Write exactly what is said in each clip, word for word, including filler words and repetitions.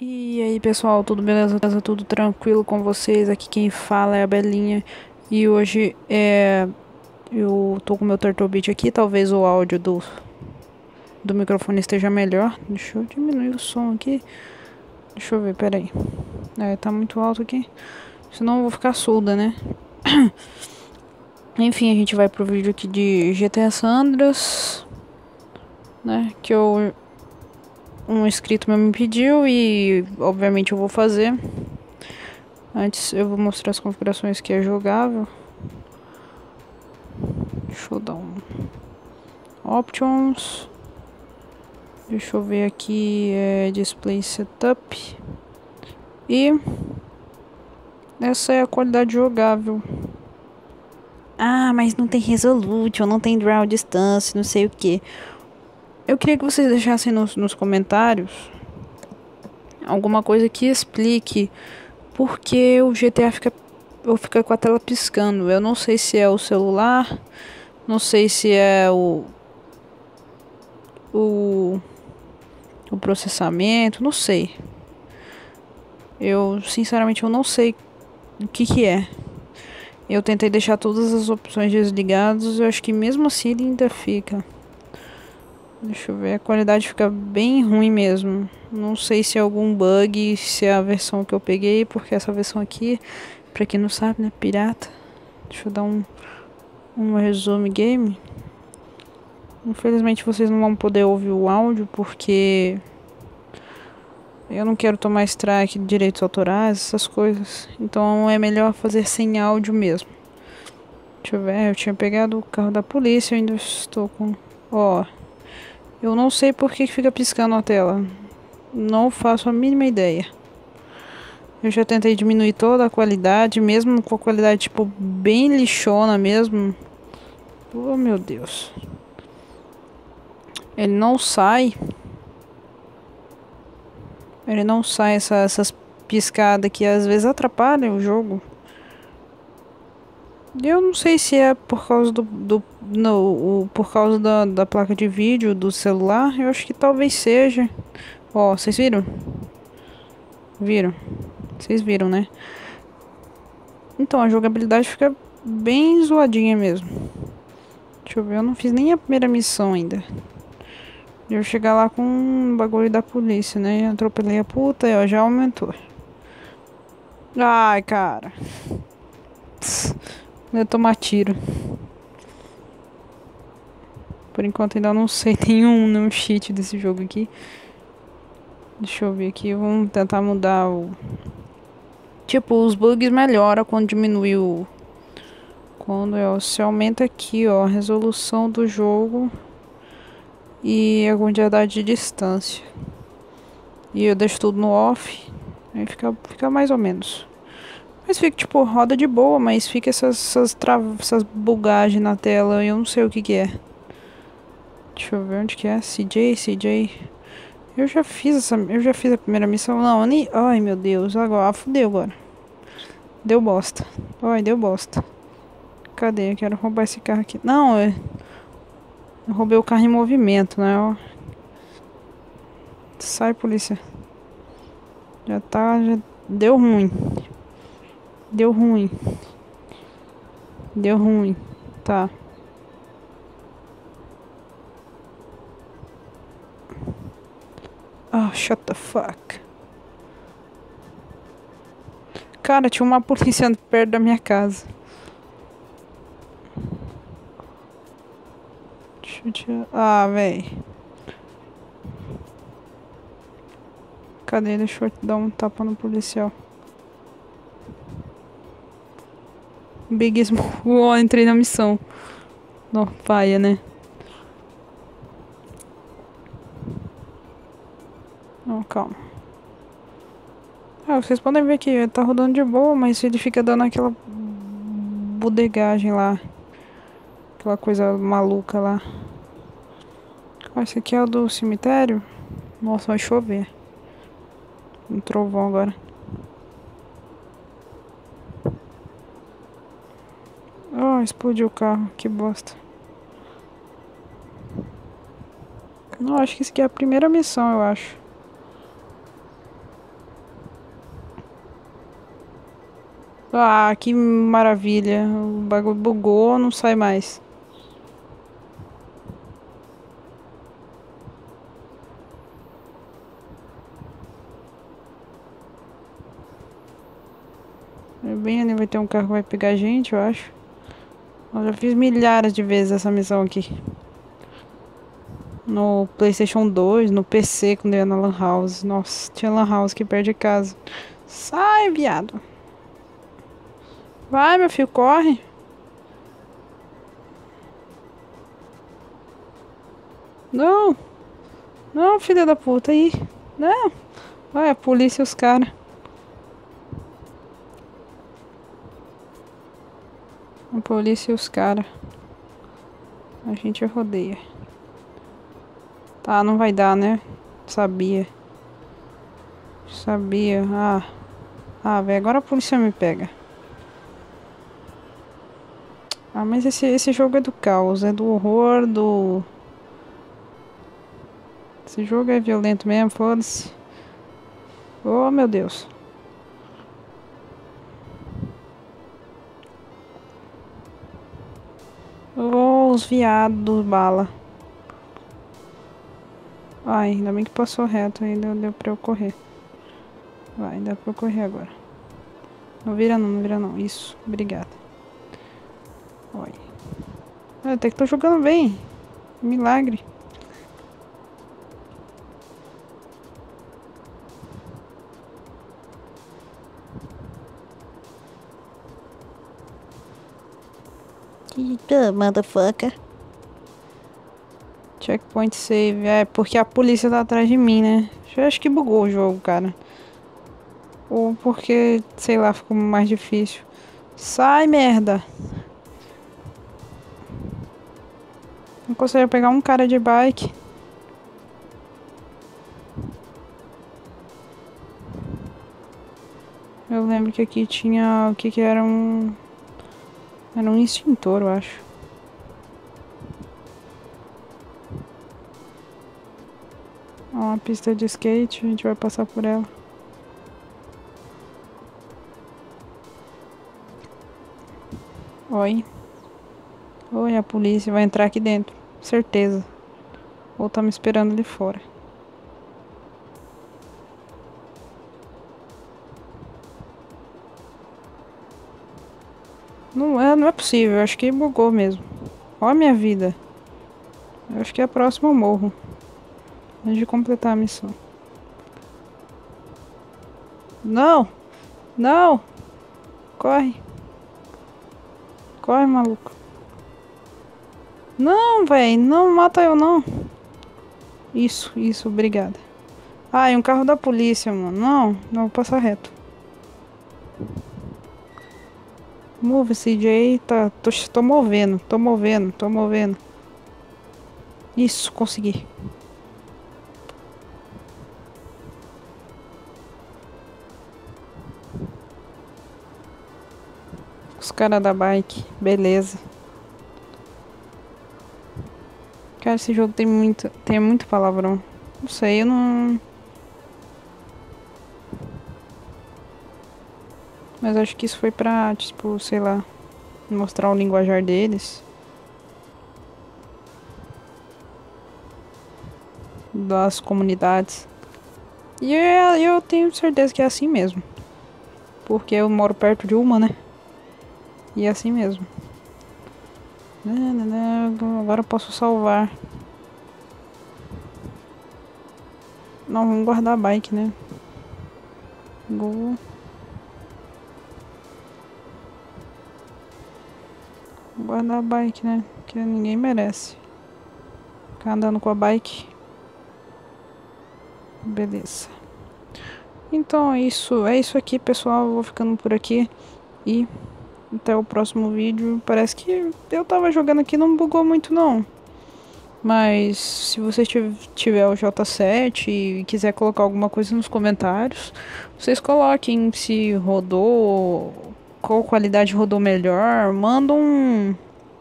E aí pessoal, tudo beleza? Tudo tranquilo com vocês? Aqui quem fala é a Belinha. E hoje é... eu tô com o meu Turtlebit aqui, talvez o áudio do, do microfone esteja melhor. Deixa eu diminuir o som aqui. Deixa eu ver, peraí. É, tá muito alto aqui. Senão eu vou ficar surda, né? Enfim, a gente vai pro vídeo aqui de G T A San Andreas, né? Que eu... um inscrito meu me pediu e obviamente eu vou fazer. Antes eu vou mostrar as configurações que é jogável. Deixa eu dar um Options. Deixa eu ver aqui, é Display Setup. E essa é a qualidade jogável. Ah, mas não tem Resolution, não tem Draw Distance, não sei o que. Eu queria que vocês deixassem nos, nos comentários alguma coisa que explique por que o G T A fica, ou fica com a tela piscando. Eu não sei se é o celular, não sei se é o, o, o processamento, não sei. Eu, sinceramente, eu não sei o que que é. Eu tentei deixar todas as opções desligadas, eu acho que mesmo assim ele ainda fica. Deixa eu ver, a qualidade fica bem ruim mesmo. Não sei se é algum bug, se é a versão que eu peguei, porque essa versão aqui, pra quem não sabe, né, pirata. Deixa eu dar um, um resumo game. Infelizmente vocês não vão poder ouvir o áudio, porque eu não quero tomar strike de direitos autorais, essas coisas. Então é melhor fazer sem áudio mesmo. Deixa eu ver, eu tinha pegado o carro da polícia, eu ainda estou com... Ó... Eu não sei por que fica piscando a tela. Não faço a mínima ideia. Eu já tentei diminuir toda a qualidade, mesmo com a qualidade tipo bem lixona mesmo. Oh meu Deus. Ele não sai. Ele não sai essa, essas piscadas que às vezes atrapalham o jogo. Eu não sei se é por causa do, do no, o, por causa da, da placa de vídeo do celular. Eu acho que talvez seja. Ó, vocês viram? Viram? Vocês viram, né? Então a jogabilidade fica bem zoadinha mesmo. Deixa eu ver, eu não fiz nem a primeira missão ainda. Eu chegar lá com um bagulho da polícia, né? Eu atropelei a puta e ó, já aumentou. Ai, cara. Eu tomar tiro. Por enquanto ainda não sei nenhum, nenhum cheat desse jogo aqui. Deixa eu ver aqui, vamos tentar mudar o... Tipo, os bugs melhoram quando diminui o... Quando ó, se aumenta aqui, ó, a resolução do jogo e a quantidade de distância. E eu deixo tudo no off, aí fica, fica mais ou menos. Mas fica, tipo, roda de boa, mas fica essas, essas, tra... essas bugagens na tela. Eu não sei o que que é. Deixa eu ver onde que é. C J, C J. Eu já fiz essa... Eu já fiz a primeira missão. Não, eu nem... Ai, meu Deus. Agora, ah, fudeu agora. Deu bosta. Ai, deu bosta. Cadê? Eu quero roubar esse carro aqui. Não, eu... eu roubei o carro em movimento, né? Ó. Sai, polícia. Já tá... Já deu ruim. Deu ruim. Deu ruim. Tá. Oh, shut the fuck. Cara, tinha uma polícia perto da minha casa. Deixa eu tirar... Ah, véi. Cadê? Deixa eu dar um tapa no policial. Big Smoke. Oh, entrei na missão. Não, paia, né? Não, calma. Ah, vocês podem ver que tá rodando de boa, mas ele fica dando aquela bodegagem lá. Aquela coisa maluca lá. Ah, esse aqui é o do cemitério? Nossa, vai chover. Um trovão agora. Oh, explodiu o carro, que bosta. Não, acho que isso aqui é a primeira missão, eu acho. Ah, que maravilha. O bagulho bugou, não sai mais. É bem ali vai ter um carro que vai pegar a gente, eu acho. Eu já fiz milhares de vezes essa missão aqui. No PlayStation dois, no P C, quando eu ia na Lan House. Nossa, tinha Lan House aqui perto de casa. Sai, viado. Vai, meu filho, corre. Não, não, filha da puta, aí. Não. Vai, a polícia e os caras. A polícia e os caras. A gente rodeia. Tá, não vai dar, né? Sabia. Sabia. Ah. Ah, velho, agora a polícia me pega. Ah, mas esse, esse jogo é do caos, é do horror, do... Esse jogo é violento mesmo, foda-se. Oh, meu Deus. Oh, os viados, bala. Ai, ainda bem que passou reto, ainda deu pra eu correr. Vai, dá pra eu correr agora. Não vira não, não vira não. Isso, obrigada. Olha. Até que tô jogando bem. Milagre. Que good, motherfucker. Checkpoint save. É, porque a polícia tá atrás de mim, né? Eu acho que bugou o jogo, cara. Ou porque, sei lá, ficou mais difícil. Sai, merda. Não consegue pegar um cara de bike. Eu lembro que aqui tinha... O que que era um... Era um extintor, eu acho. Ó, uma pista de skate, a gente vai passar por ela. Oi. Oi, a polícia vai entrar aqui dentro. Certeza. Ou tá me esperando ali fora. Não é, não é possível. Eu acho que bugou mesmo. Ó a minha vida. Eu acho que é a próxima eu morro. Antes de completar a missão. Não! Não! Corre! Corre, maluco. Não, velho. Não mata eu, não. Isso, isso. Obrigada. Ah, e um carro da polícia, mano. Não, não vou passar reto. Move, C J. Tá, tô, tô movendo, tô movendo, tô movendo. Isso, consegui. Os caras da bike, beleza. Cara, esse jogo tem muito, tem muito palavrão. Não sei, eu não... Mas acho que isso foi pra, tipo, sei lá, mostrar o linguajar deles. Das comunidades. E eu, eu tenho certeza que é assim mesmo. Porque eu moro perto de uma, né? E é assim mesmo. Agora eu posso salvar. Não, vamos guardar a bike, né? Go. Guardar a bike, né? Que ninguém merece ficar andando com a bike. Beleza. Então é isso. É isso aqui, pessoal. Eu vou ficando por aqui. E até o próximo vídeo. Parece que eu tava jogando aqui, não bugou muito não. Mas se você tiver o J sete e quiser colocar alguma coisa nos comentários, vocês coloquem se rodou, qual qualidade rodou melhor. Manda um...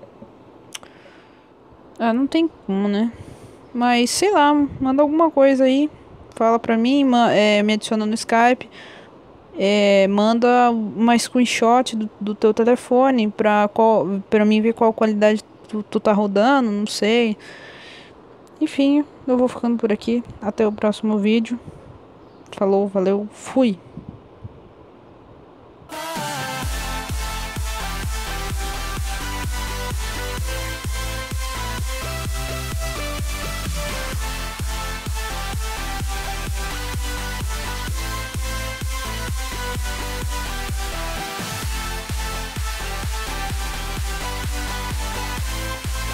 Ah, não tem como, né? Mas sei lá, manda alguma coisa aí. Fala pra mim, é, me adiciona no Skype. é, manda uma screenshot do, do teu telefone pra, qual, pra mim ver qual qualidade tu, tu tá rodando, não sei. Enfim, eu vou ficando por aqui. Até o próximo vídeo. Falou, valeu, fui!